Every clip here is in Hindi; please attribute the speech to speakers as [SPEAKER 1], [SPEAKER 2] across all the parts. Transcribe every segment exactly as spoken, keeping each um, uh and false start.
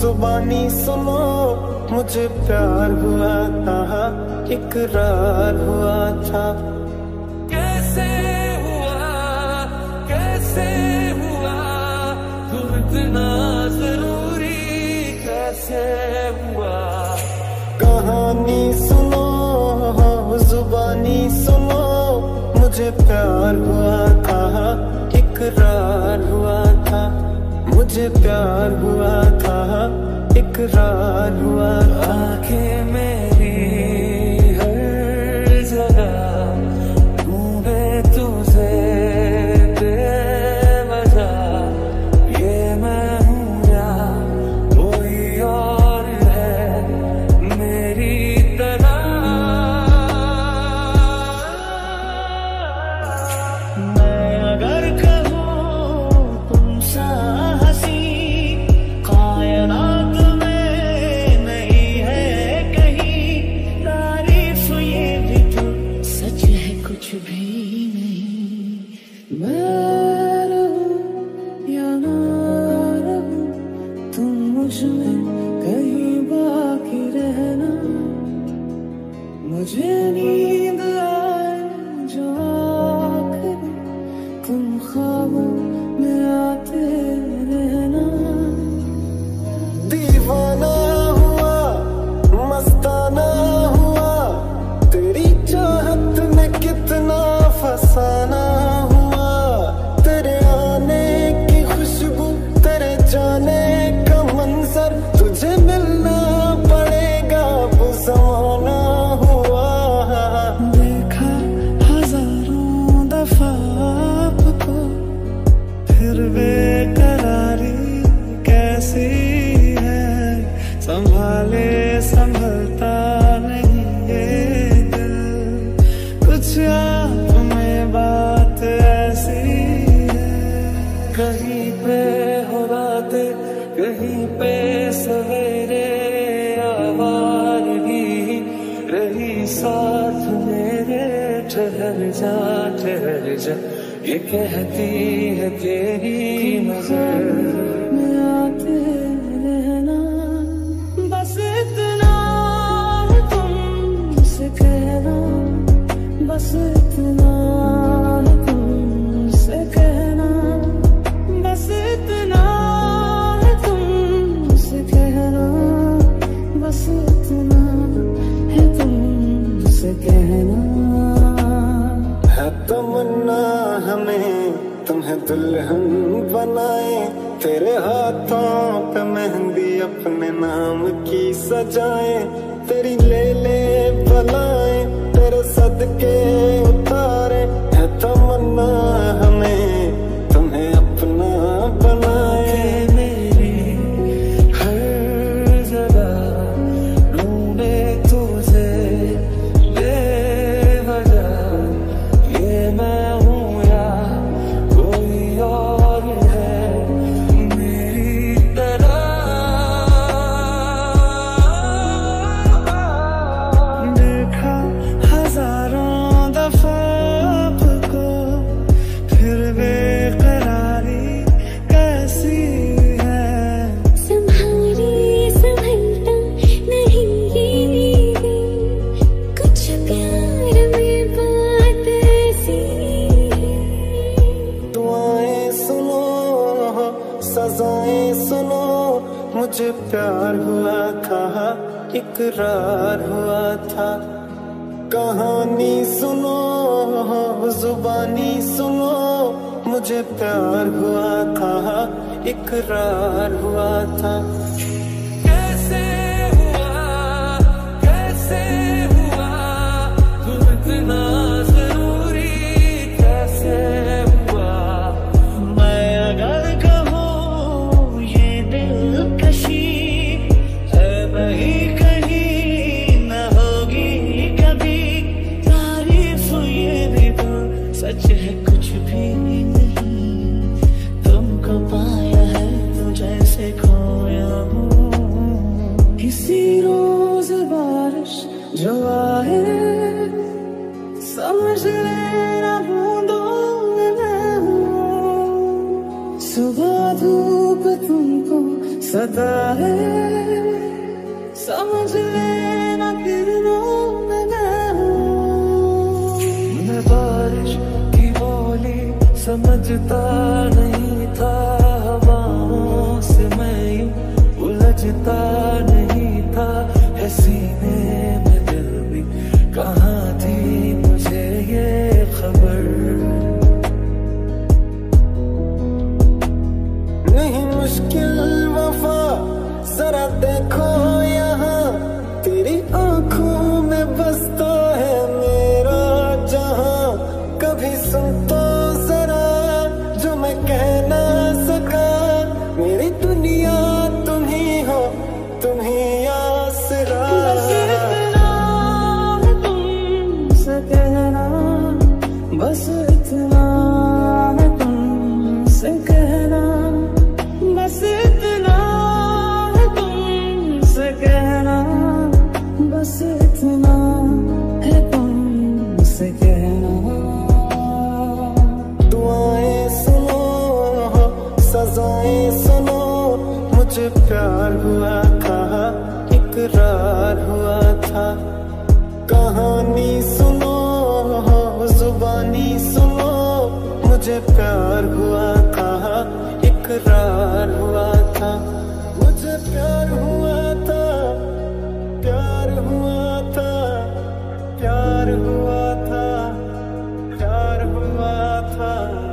[SPEAKER 1] जुबानी सुनो, मुझे प्यार हुआ था, इकरार हुआ था।
[SPEAKER 2] कैसे हुआ, कैसे हुआ, तू इतना जरूरी कैसे हुआ।
[SPEAKER 1] कहानी सुनो, जुबानी सुनो, मुझे प्यार हुआ था, इकरार हुआ था। मुझे प्यार हुआ था, इकरार हुआ था।
[SPEAKER 2] आंखें मेरी हर जगह ढूंढे तुझे बेवजह। ये मैं हूँ या कोई और है मेरी तरह।
[SPEAKER 3] मैं अगर कहूँ तुम सा हंसी कायनात में नहीं है कहीं, तारीफ ये भी तो सच है कुछ भी नहीं। मैं रहूं या ना रहूं, तुम मुझ में कहीं बाकी रहना। मुझे नींद आए जो आखिर, तुम ख्वाबों में आते रहना।
[SPEAKER 1] दीवाना हुआ, मस्ताना हुआ, तेरी चाहत में कितना फसाना हुआ। तेरे आने की खुशबू, तेरे जाने का मंजर, तुझे मिलना पड़ेगा वो ज़माना हुआ।
[SPEAKER 3] देखा हजारों दफा आपको, फिर बेकरारी कैसी है। संभाले संभलता नहीं ये दिल, कुछ आप में बात ऐसी है।
[SPEAKER 2] कहीं पे हो रातें, कहीं पे सवेरे, आवारगी रही साथ मेरे। ठहर जा ठहर जा, ये कहती है तेरी नजर।
[SPEAKER 3] में आते रहना, बस इतना है तुमसे कहना। बस इतना है तुमसे कहना। बस इतना है तुमसे कहना। बस इतना है तुमसे कहना।
[SPEAKER 1] है तमन्ना हमें तुम्हें दुल्हन बनाए, तेरे हाथों पे मेहंदी अपने नाम की सजाए। तेरी ले ले बलाए, तेरे सदके उतारे। है तमन्ना हमें तुम्हें अपना बनाए।
[SPEAKER 2] मेरी हर जगह ढूंढे तुझे बेवजह। ये मैं हूँ या कोई और है मेरी तरह।
[SPEAKER 3] देखा हजारों दफा आपको, फिर बेकरारी कैसी है।
[SPEAKER 4] संभाली संभलता नहीं ये दिल, कुछ प्यार में बात ऐसी है।
[SPEAKER 1] दुआएं सुनो, सजाएं सुनो, मुझे प्यार हुआ था, इकरार हुआ था। कहानी सुनो, जुबानी सुनो, मुझे प्यार हुआ था, इकरार हुआ था।
[SPEAKER 2] कैसे हुआ, कैसे हुआ, तू इतना जरूरी कैसे हुआ।
[SPEAKER 3] मैं अगर कहूँ ये दिलकशी है वही कहीं न होगी कभी, तारीफ ये भी तो सच है कुछ भी नहीं। तुमको पाया है तो जैसे खोया हूँ, किसी रोज बारिश जो आए समझ लेना बूंदों में मैं हूँ। सुबह धूप तुमको सताए समझ लेना किरणों में मैं हूँ।
[SPEAKER 2] मैं बारिश की बोली समझता नहीं था, हवाओं से मैं यूं उलझता नहीं था। है सीने में दिल भी कहाँ थी मुझे ये खबर।
[SPEAKER 1] नहीं मुश्किल वफा जरा देखो यहाँ, तेरी आंखों में बसता है मेरा जहां। कभी सुन तो जरा जो मैं कह ना सका, मेरी दुनिया तुम ही हो, तुम ही आसरा।
[SPEAKER 3] बस इतना है तुमसे कहना, बस इतना है तुमसे कहना, बस इतना है तुमसे कहना।
[SPEAKER 1] दुआएं सुनो सजाएं सुनो, मुझे प्यार हुआ था इकरार हुआ था। कहानी सुनो जुबानी सुनो, मुझे प्यार हुआ था इकरार हुआ था। मुझे प्यार हुआ था, प्यार हुआ था, प्यार हुआ था, प्यार हुआ था।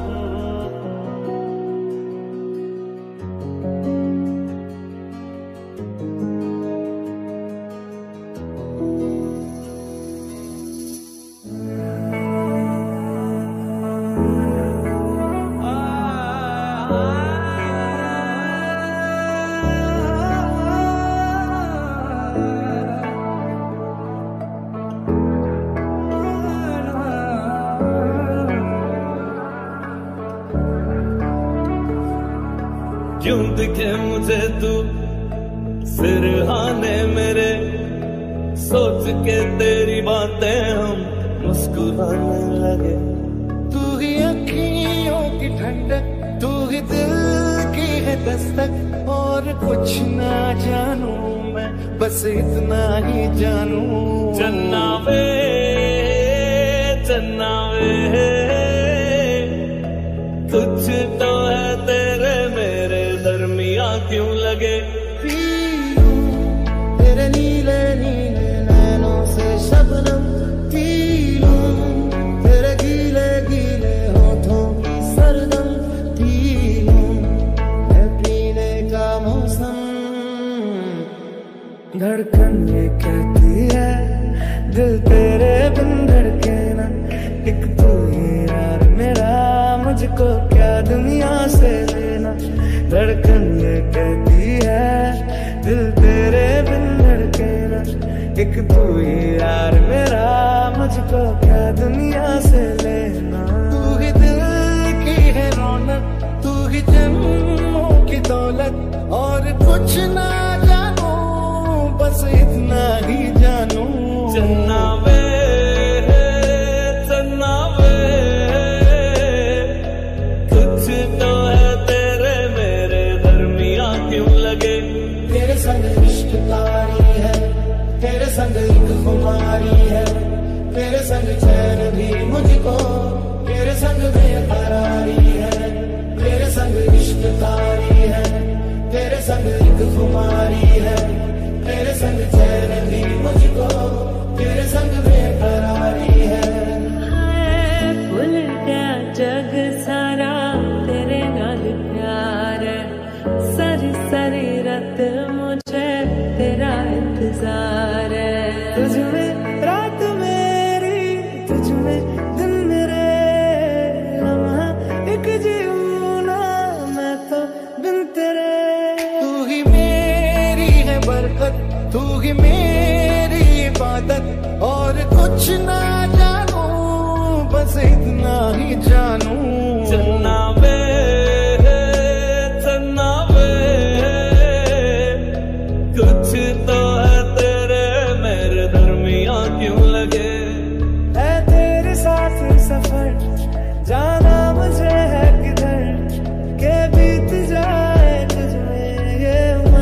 [SPEAKER 2] क्यों दिखे मुझे तू सिरहाने मेरे, सोच के तेरी बातें हम मुस्कुराने लगे।
[SPEAKER 3] तू ही अखियों की ठंडक, तू ही दिल की है दस्तक। और कुछ ना जानू मैं, बस इतना ही जानू।
[SPEAKER 2] चन्ना वे चन्ना वे, कुछ तो है तेरे मेरे दरमिया क्यों लगे।
[SPEAKER 3] तेरे नीले नीले नैनों से शबनम पी लूं, तेरे गीले गीले होठों की सरदम पी लूं। है पीने का मौसम, धड़कन ये कहती है दिल तेरे बिन धड़के ना। एक तू ही यार मेरा, मुझको क्या दुनिया से लेना। धड़कन ये कहती है दिल तेरे बिन धड़के ना। एक तू ही यार मेरा, मुझको क्या दुनिया से लेना। तू ही दिल की है रौनक, तू ही जन्मों की दौलत। और कुछ ना जानू, बस इतना ही जानू।
[SPEAKER 2] चन्ना वे चन्ना वे, कुछ तो है तेरे मेरे दरमिया क्यों लगे।
[SPEAKER 3] तेरे संग इश्क तारी है, तेरे संग एक खुमारी है। तेरे संग चैन भी मुझको, तेरे संग बेकरारी है। तेरे संग इश्क तारी है, तेरे संग एक खुमारी है। तेरे संग चैन भी मुझको, तेरे संग बेकरारी है।
[SPEAKER 5] भूल गया जग सारा, तेरे नाल प्यार है। सारी सारी रात मुझे तेरा इंतजार है।
[SPEAKER 3] तुझ में रात मेरी, तुझ में दिन मेरे। लम्हा एक जीऊं ना मैं तो बिन तेरे। तू ही मेरी है बरकत, तू ही मेरी इबादत। और कुछ ना जानू, बस इतना ही जानू।
[SPEAKER 2] चन्ना वे चन्ना वे, कुछ तो है तेरे मेरे दरमिया क्यों लगे।
[SPEAKER 3] है तेरे साथ सफर, जाना मुझे है किधर। के बीत जाए तुझ में ये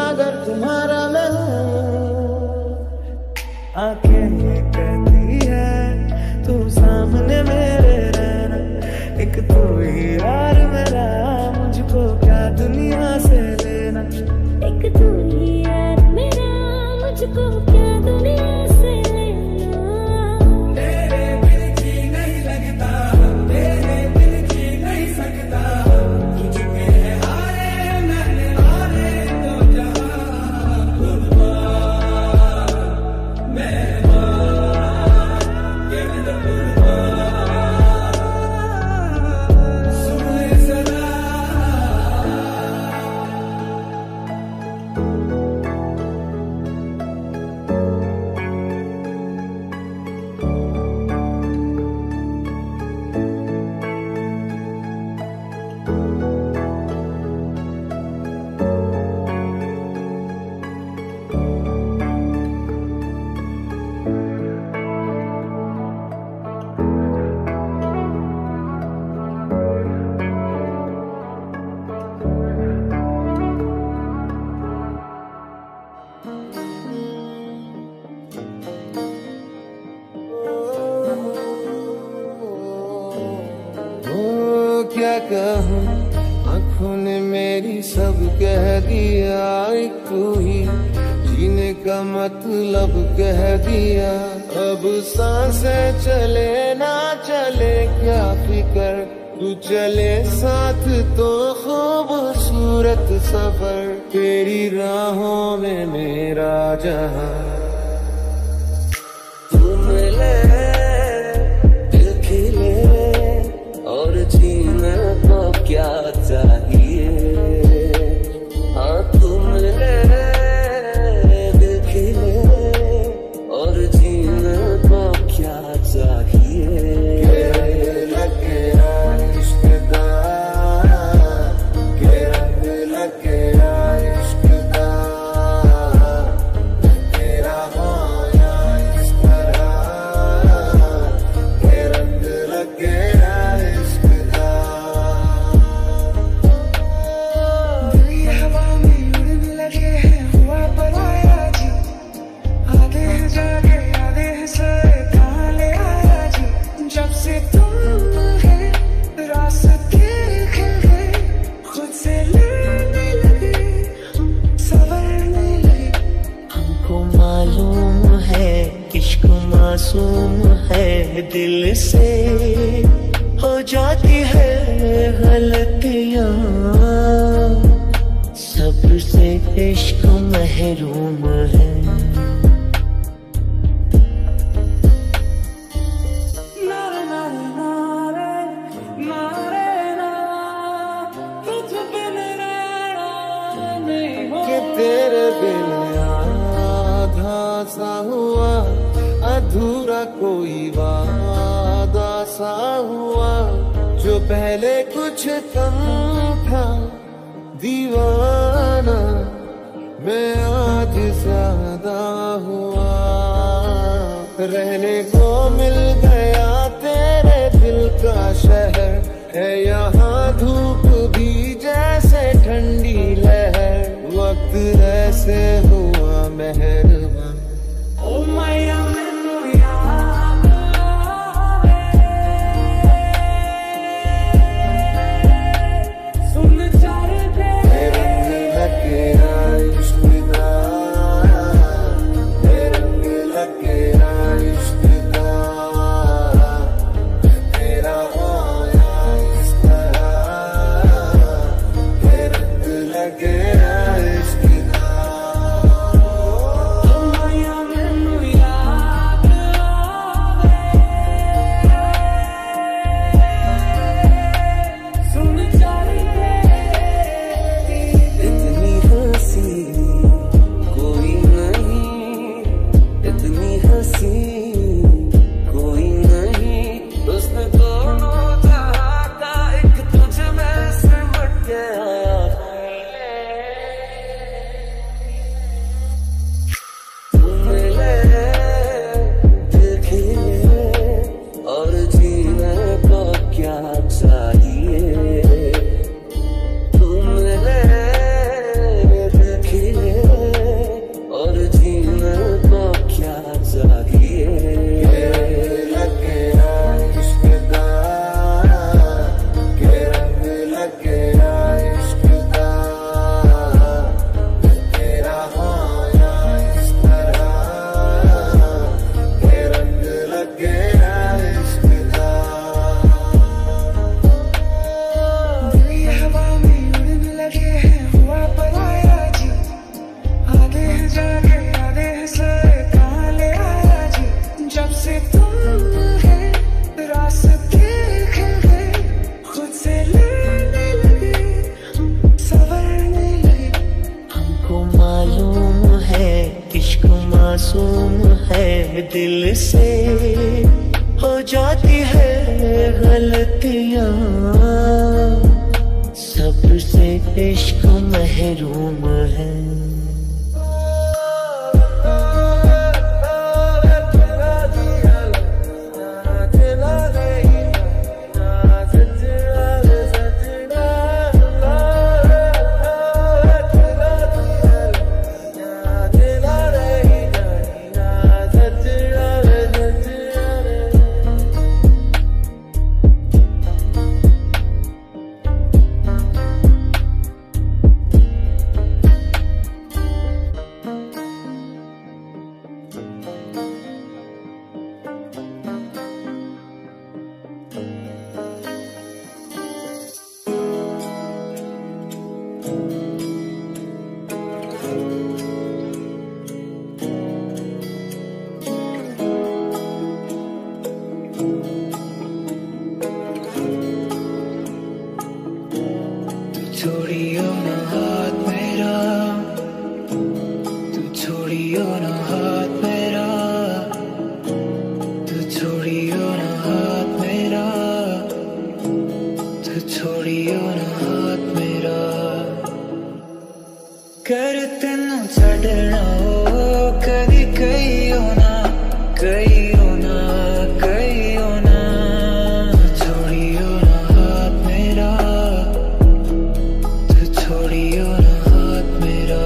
[SPEAKER 1] अगर तुम्हारा मैं हूँ।
[SPEAKER 3] आंखें ये कहती है तू सामने मेरे रहना, एक तू ही यार मेरा, मुझको क्या दुनिया से लेना।
[SPEAKER 4] एक तू ही यार मेरा, मुझको क्या दुनिया से लेना।
[SPEAKER 3] तेरे बिन जी नहीं लगता, तेरे बिन जी नहीं सकता, तुझके हारे मैंने हारे तो जहां कुर्बान मेहमान के अंदर कुर्बान। सुन ले सदा
[SPEAKER 1] क्या कहूँ, आँखों ने मेरी सब कह दिया, एक तू ही जीने का मतलब कह दिया। अब सांसें चले ना चले क्या फिकर, तू चले साथ तो खूबसूरत सफर, तेरी राहों में मेरा जहां।
[SPEAKER 3] तुम ले दिल खिले और जीने को क्या चाहिए। हाँ तुम ले दिल खिले और जीने को क्या चाहिए।
[SPEAKER 1] लगे इश्क दा, के रंग लगे इश्क दा, तेरा होया इस तरह, के रंग लगे इश्क दा।
[SPEAKER 3] दिल ये हवा में उड़ने लगे हैं, हुआ पराया जी, आधे हैं जागे आधे हैं सोए, कहाँ ले आया जी। जब से तुम मिले रास्ते खिल गए, खुद से लड़ने लगे, संवरने लगे। हमको मालूम है इश्क मासूम है, दिल से हो जाती है गलतियाँ, सब्र से इश्क महरूम है। नारे नारे नारे नारे ना, तुझ बिन रहना नहीं हो।
[SPEAKER 1] कि तेरे बिन आधा सा हुआ, अधूरा कोई वादा सा हुआ, जो पहले कुछ कम था दीवाना, मैं आज ज्यादा हुआ। रहने को मिल गया तेरे दिल का शहर, है यहाँ धूप भी जैसे ठंडी लहर, वक्त ऐसे हुआ मेहरबान।
[SPEAKER 3] ओ मैया मैनू याद आवे, सुन चार दे
[SPEAKER 1] रंग लगे इश्क दा, रंग लगे इश्क दा, तेरा होया इस तरह, रंग लगे इश्क दा।
[SPEAKER 3] ओ मैया मैनू याद मासूम है दिल से हो जाती है गलतियां, सबसे इश्क महरूम है।
[SPEAKER 5] छोड़ियो ना हाथ मेरा, तू छोड़ियो ना हाथ मेरा, तू छोड़ियो ना हाथ मेरा, तू छोड़ियो ना हाथ मेरा। कर तेनू छड़ना हो कदी कहियो ना, कहियो ना, कहियो ना, छोड़ियो ना हाथ मेरा, छोड़ियो ना हाथ मेरा।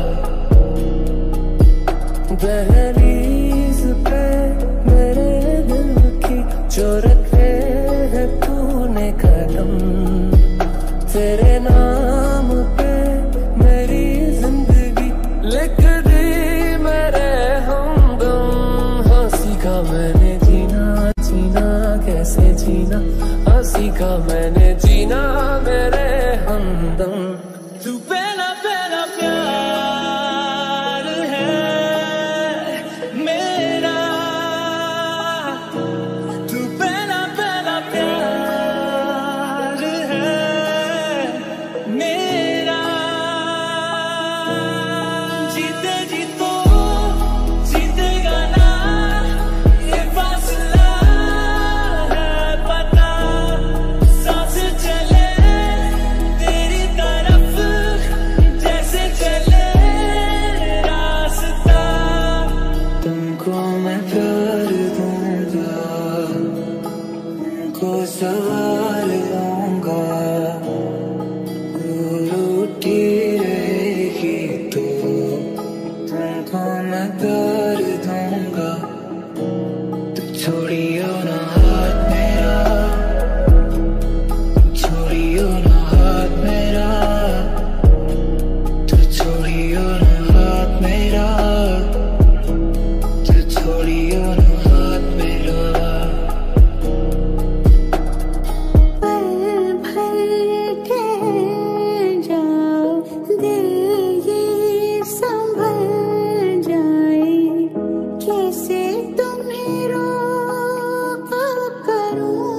[SPEAKER 3] दहलीज पे मेरे दिल की जो रखे है तूने कदम, तेरे नाम पे मेरी जिंदगी लिख दी मेरे हमदम। हाँ सीखा मैंने जीना, जीना कैसे जीना, हाँ सीखा मैंने जीना मेरे हमदम। तू पहला पहला प्यार है मेरा, तू पहला पहला प्यार है मेरा। जीते जी तो जीतेगा ना ये फासला है पता, सांस चले तेरी तरफ जैसे चले रास्ता। तुमको मैं प्यार दूंगा, तुमको सवार दूंगा, रूठी रहेगी तो तुमको मैं प्यार दूंगा। तू छोड़ियो ना हाथ मेरा, छोड़ियो ना हाथ मेरा, तू छोड़ियो ना हाथ मेरा, तू छोड़ियो ना हाथ मेरा।
[SPEAKER 4] पल भर ठहर जाओ, दिल ये संभल जाए, कैसे तुम्हें रोका करूं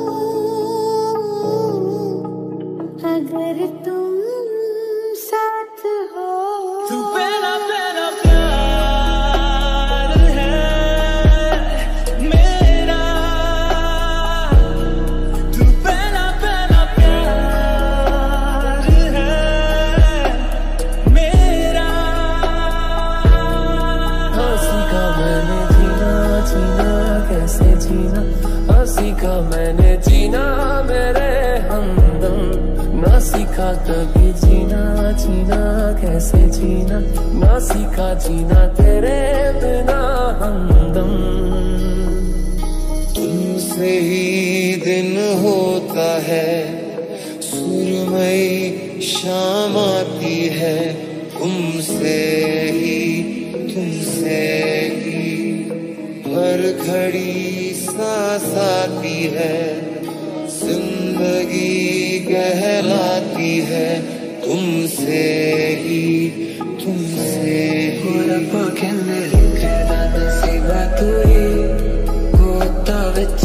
[SPEAKER 4] अगर तुम साथ हो।
[SPEAKER 3] तू पहला पहला प्यार है मेरा, तू पहला पहला प्यार है मेरा। हाँ सीखा मैंने जीना, जीना कैसे जीना, हाँ सीखा मैंने जीना मेरे हमदम। ना सीखा कभी जीना, जीना कैसे जीना, ना सीखा जीना तेरे बिना हमदम।
[SPEAKER 1] तुमसे ही दिन होता है, सुरमई शाम आती है, तुमसे ही तुमसे ही हर घड़ी सांस आती है, जिंदगी कहलाती है, तुमसे ही तुमसे ही।
[SPEAKER 5] रब कहने लिखे दा नसीबा तू ही, गोता विच